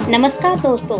नमस्कार दोस्तों।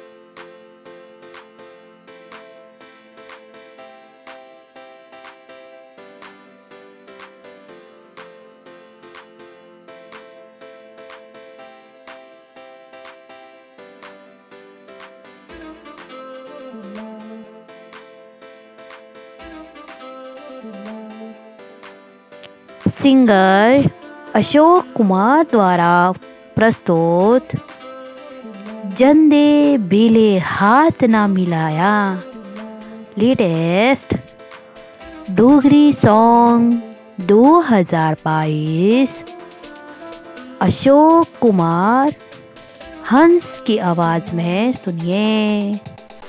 सिंगर अशोक कुमार द्वारा प्रस्तुत जंदे बेले हाथ ना मिलाया लेटेस्ट डोगरी सॉन्ग 2022 अशोक कुमार हंस की आवाज में सुनिए।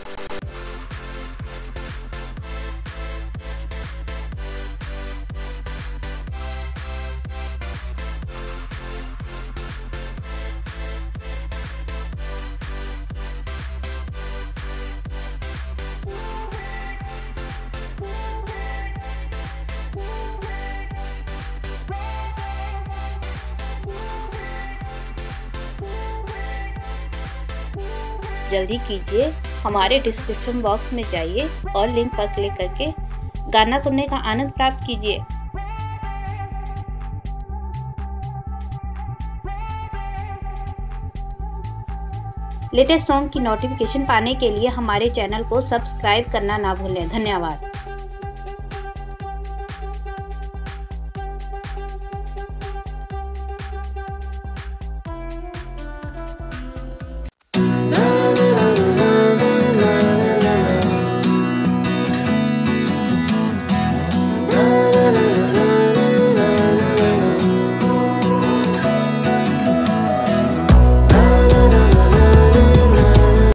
जल्दी कीजिए, हमारे डिस्क्रिप्शन बॉक्स में जाइए और लिंक पर क्लिक करके गाना सुनने का आनंद प्राप्त कीजिए। लेटेस्ट सॉन्ग की नोटिफिकेशन पाने के लिए हमारे चैनल को सब्सक्राइब करना ना भूलें। धन्यवाद।